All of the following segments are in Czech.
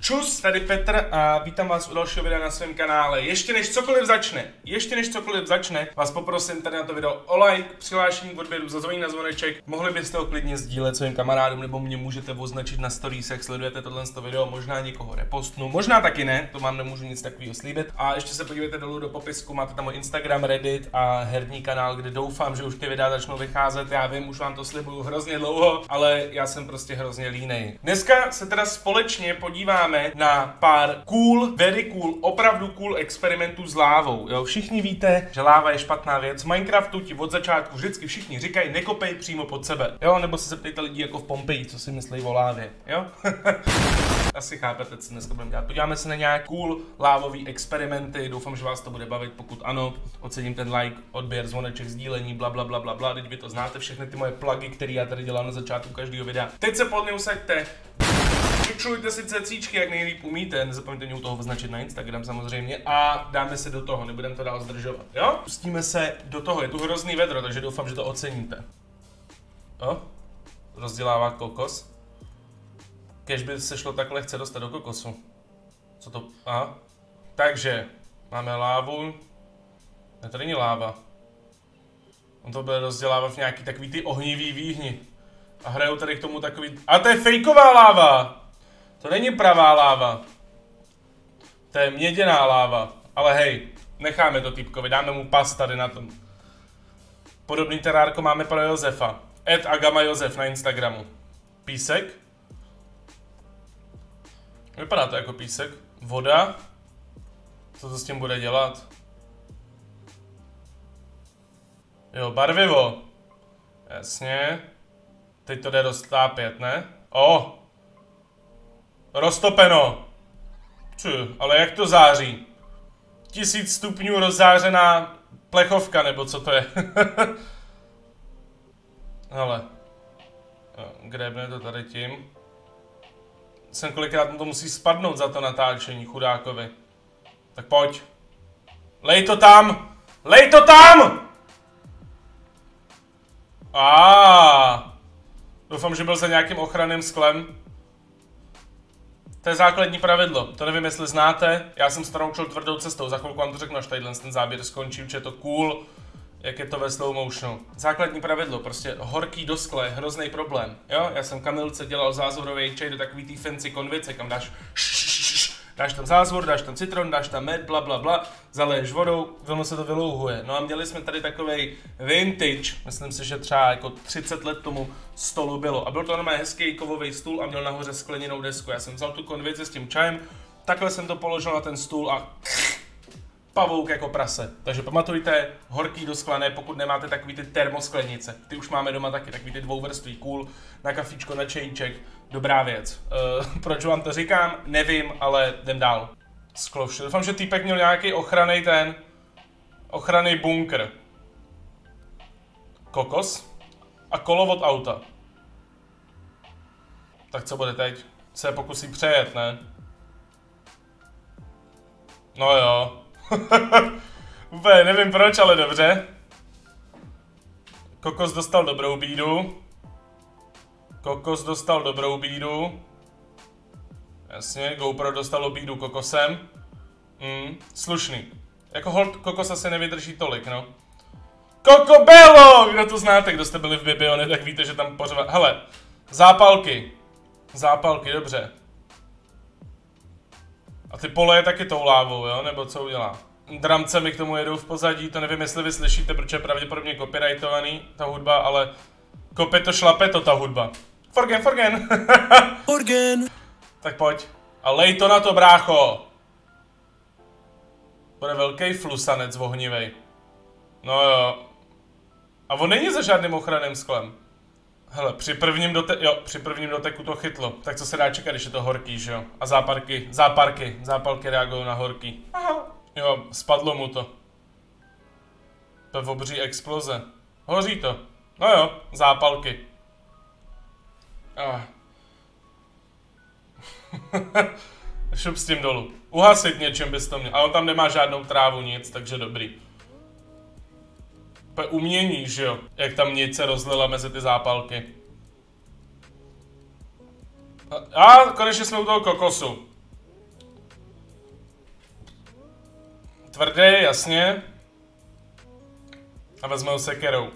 Čus, tady Petr a vítám vás u dalšího videa na svém kanále. Ještě než cokoliv začne, vás poprosím tady na to video o like, přihlášení k odběru, zazvoní na zvoneček. Mohli byste ho klidně sdílet svým kamarádům, nebo mě můžete označit na storiesech, sledujete tohle video, možná někoho repostnu, možná taky ne, to vám nemůžu nic takového slíbit. A ještě se podívejte dolů do popisku, máte tam můj Instagram, Reddit a herní kanál, kde doufám, že už ty videa začnou vycházet. Já vím, už vám to slibuju hrozně dlouho, ale já jsem prostě hrozně línej. Dneska se teda společně podíváme na pár very cool, opravdu cool experimentů s lávou. Jo, všichni víte, že láva je špatná věc. V Minecraftu ti od začátku vždycky všichni říkají, nekopej přímo pod sebe. Jo, nebo se zeptejte lidí jako v Pompeji, co si myslí o lávě. Jo? Asi chápete, co dneska budeme dělat. Podíváme se na nějaké cool lávový experimenty. Doufám, že vás to bude bavit. Pokud ano, ocením ten like, odběr, zvoneček, sdílení, bla bla bla bla bla. Teď vy to znáte, všechny ty moje plugy, které já tady dělám na začátku každého videa. Teď se pod mě usaďte. Vyčujte si cecíčky, jak nejlíp umíte, nezapomeňte mě u toho označit na Instagram samozřejmě a dáme se do toho, nebudeme to dál zdržovat, jo? Pustíme se do toho, je tu hrozný vedro, takže doufám, že to oceníte. Jo? Rozdělává kokos. Kež by se šlo tak lehce dostat do kokosu. Co to? Aha. Takže, máme lávu. Ne, to není láva. On to bude rozdělávat v nějaký takový ty ohnivý výhni. A hrajou tady k tomu takový... A to je fejková láva! To není pravá láva. To je měděná láva. Ale hej, necháme to týpkovi, dáme mu pas tady na tom. Podobný terárko máme pro Josefa. @agama_josef na Instagramu. Písek. Vypadá to jako písek. Voda. Co to s tím bude dělat? Jo, barvivo. Jasně. Teď to jde roztápět, ne? O! Roztopeno! Ale jak to září? 1000 stupňů rozzářená plechovka, nebo co to je? Hele. Grebne to tady tím. Jsem kolikrát mu to musí spadnout za to natáčení, chudákovi. Tak pojď. Lej to tam! Lej to tam! Doufám, že byl za nějakým ochranným sklem. To je základní pravidlo. To nevím, jestli znáte. Já jsem se to naučil tvrdou cestou. Za chvilku vám to řeknu, až tadyhle ten záběr skončím, že je to cool, jak je to ve slow motionu. Základní pravidlo, prostě horký do skla je hrozný problém. Jo, já jsem Kamilce dělal zázorový čaj do takový tý fancy konvice, kam dáš tam zázvor, dáš tam citron, dáš tam med, bla bla bla, zaleješ vodou, ono se to vylouhuje. No a měli jsme tady takovej vintage, myslím si, že třeba jako 30 let tomu stolu bylo. A byl to normálně hezký kovový stůl a měl nahoře skleněnou desku. Já jsem vzal tu konvici s tím čajem, takhle jsem to položil na ten stůl a pavouk jako prase. Takže pamatujte, horký do skla ne, pokud nemáte takový ty termosklenice. Ty už máme doma taky, takový ty dvouvrství, cool, na kafíčko, na čajíček, dobrá věc. Proč vám to říkám, nevím, ale jdem dál. Sklo vše. Doufám, že týpek měl nějaký ochranný bunkr. Kokos a kolo od auta. Tak co bude teď? Se pokusí přejet, ne? No jo. Úplně nevím proč, ale dobře. Kokos dostal dobrou bídu. Jasně, GoPro dostalo bídu kokosem. Slušný. Jako hold kokos asi nevydrží tolik, no. Kokobello! Kdo to znáte, kdo jste byli v Bibione, tak víte, že tam pořád... Hele, zápalky. Zápalky, dobře. A ty pole je taky tou lávou, jo? Nebo co udělá? Dramce mi k tomu jedou v pozadí, to nevím, jestli vy slyšíte, protože je pravděpodobně copyrightovaný ta hudba, ale kope to šlape to ta hudba. Forgen. Tak pojď. A lej to na to, brácho. Bude velký flusanec ohnivej. No jo. A on není za žádným ochranným sklem. Hele, při prvním doteku to chytlo. Tak co se dá čekat, když je to horký, že jo? A zápalky reagují na horký. Aha. Jo, spadlo mu to. To je obří exploze. Hoří to. No jo, zápalky. Šup s tím dolů. Uhasit něčím bys to měl. Ale on tam nemá žádnou trávu, nic, takže dobrý. Umění, že jo? Jak tam nic se rozlila mezi ty zápalky. A konečně jsme u toho kokosu. Tvrdý, jasně. A vezme ho sekerou.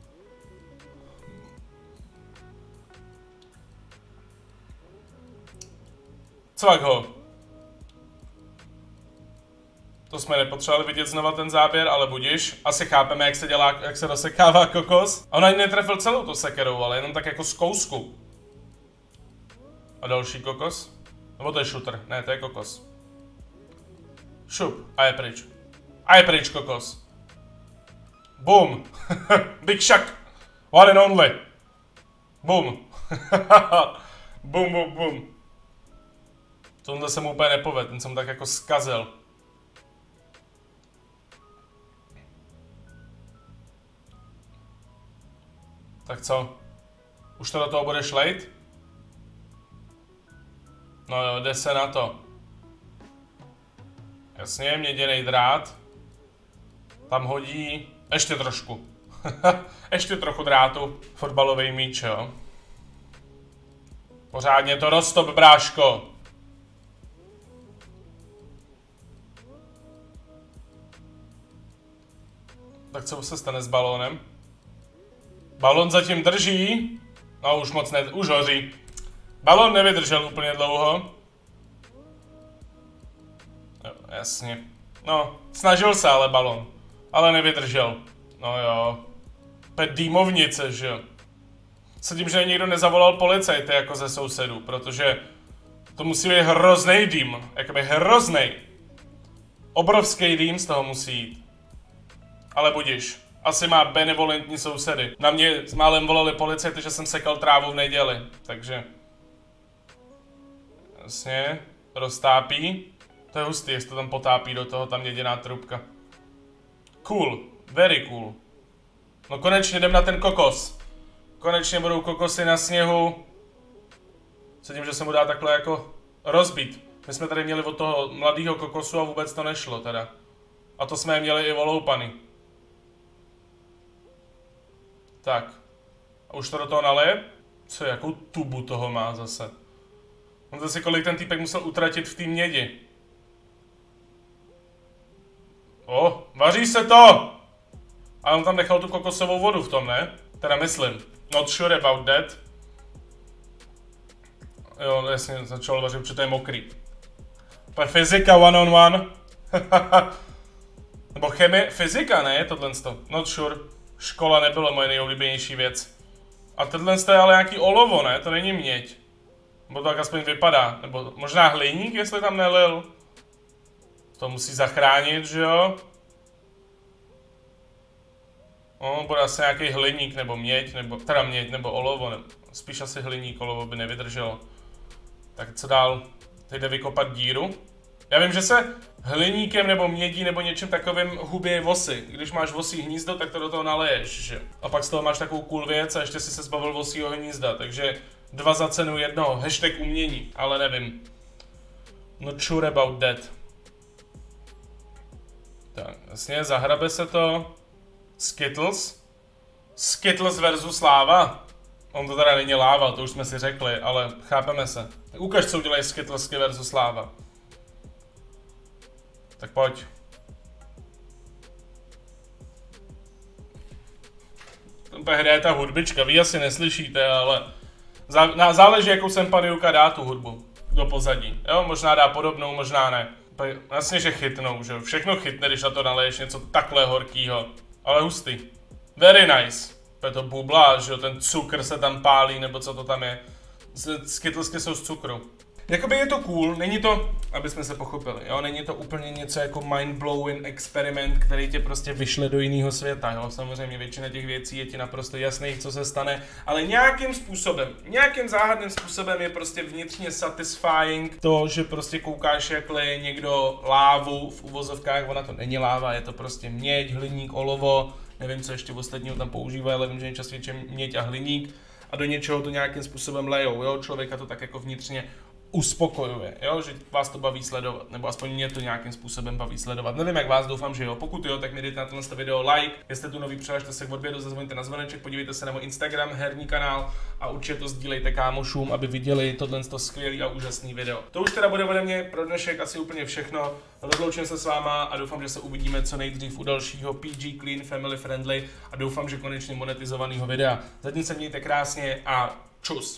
Cvak ho. To jsme nepotřebovali vidět znova ten záběr, ale budiš. Asi chápeme, jak se dělá, jak se rozsekává kokos. A on ani netrefil celou to sekerou, ale jenom tak jako z kousku. A další kokos? Nebo to je shooter? Ne, to je kokos. Šup. A je pryč. A je pryč kokos. Boom. Big Shaq. One and only. Boom. Boom, boom, boom. Tohle se mu úplně nepovedl, ten jsem tak jako zkazil. Tak co? Už to do toho budeš lejt? No jo, jde se na to. Jasně, měděnej drát. Tam hodí ještě trošku. Ještě trochu drátu. Fotbalový míč, jo. Pořádně to roztop, bráško. Tak co se stane s balónem? Balón zatím drží. No už moc ne, už hoří. Balón nevydržel úplně dlouho. Jo, jasně. No, snažil se ale balón. Ale nevydržel. No jo. Pět dýmovnice, že jo. Se tím, že nikdo nezavolal policajty jako ze sousedů, protože to musí být hrozný dým. Jakoby hrozný. Obrovský dým z toho musí jít. Ale budiš. Asi má benevolentní sousedy. Na mě málem volali policajty, že jsem sekal trávu v neděli. Takže... Jasně. Roztápí. To je hustý, jestli to tam potápí do toho, tam jediná trubka. Cool. Very cool. No konečně jdem na ten kokos. Konečně budou kokosy na sněhu. S tím, že se mu dá takhle jako rozbít. My jsme tady měli od toho mladého kokosu a vůbec to nešlo teda. A to jsme je měli i voloupaný. Tak. A už to do toho naleje? Co, jakou tubu toho má zase? On zase kolik ten týpek musel utratit v té mědi. O, vaří se to! A on tam nechal tu kokosovou vodu v tom, ne? Teda myslím. Not sure about that. Jo, jasně, začal vařit, protože to je mokrý. To je fyzika one on one. Nebo chemie, fyzika, ne? Je tohle. Not sure. Škola nebyla moje nejoblíbenější věc. A tohle je ale nějaký olovo, ne? To není měď. Nebo to tak aspoň vypadá. Nebo možná hliník, jestli tam nelil. To musí zachránit, že jo? No, bude asi nějaký hliník, nebo měď, nebo teda měď, nebo olovo, nebo spíš asi hliník, olovo by nevydrželo. Tak co dál? Teď jde vykopat díru. Já vím, že se hliníkem nebo mědí nebo něčím takovým hubějí vosy. Když máš vosí hnízdo, tak to do toho naleješ, že? A pak z toho máš takovou cool věc a ještě si se zbavil vosího hnízda, takže 2 za cenu jednoho. Hashtag umění, ale nevím. Not sure about that. Tak, jasně, zahrabe se to. Skittles. Skittles versus láva. On to teda není láva, to už jsme si řekli, ale chápeme se. Tak ukaž, co udělají Skittlesky versus láva. Tak pojď. Tam hraje ta hudbička, vy asi neslyšíte, ale záleží, jakou jsem paniuka dá tu hudbu do pozadí. Jo, možná dá podobnou, možná ne. Jasně, že chytnou, že všechno chytne, když na to naleješ něco takhle horkýho. Ale hustý. Very nice. To je to bubla, že jo, ten cukr se tam pálí, nebo co to tam je. Skittlesky jsou z cukru. Jakoby je to cool, není to, aby jsme se pochopili, jo, není to úplně něco jako mind-blowing experiment, který tě prostě vyšle do jiného světa, jo, samozřejmě většina těch věcí je ti naprosto jasných, co se stane, ale nějakým způsobem, nějakým záhadným způsobem je prostě vnitřně satisfying to, že prostě koukáš, jak leje někdo lávu v uvozovkách, ona to není láva, je to prostě měď, hliník, olovo, nevím, co ještě ostatního tam používají, ale vím, že nejčastěji měď a hliník a do něčeho to nějakým způsobem lejou, jo, člověka to tak jako vnitřně uspokojuje, jo? Že vás to baví sledovat, nebo aspoň mě to nějakým způsobem baví sledovat. Nevím jak vás, doufám, že jo. Pokud jo, tak mi dejte na tohle video like, jestli tu nový přihlašte se k odběru, zazvoňte na zvoneček, podívejte se na můj Instagram, herní kanál a určitě to sdílejte kámošům, aby viděli tohle skvělý a úžasný video. To už teda bude ode mě pro dnešek asi úplně všechno. Rozloučím se s váma a doufám, že se uvidíme co nejdřív u dalšího PG Clean Family Friendly a doufám, že konečně monetizovaného videa. Zatím se mějte krásně a čus.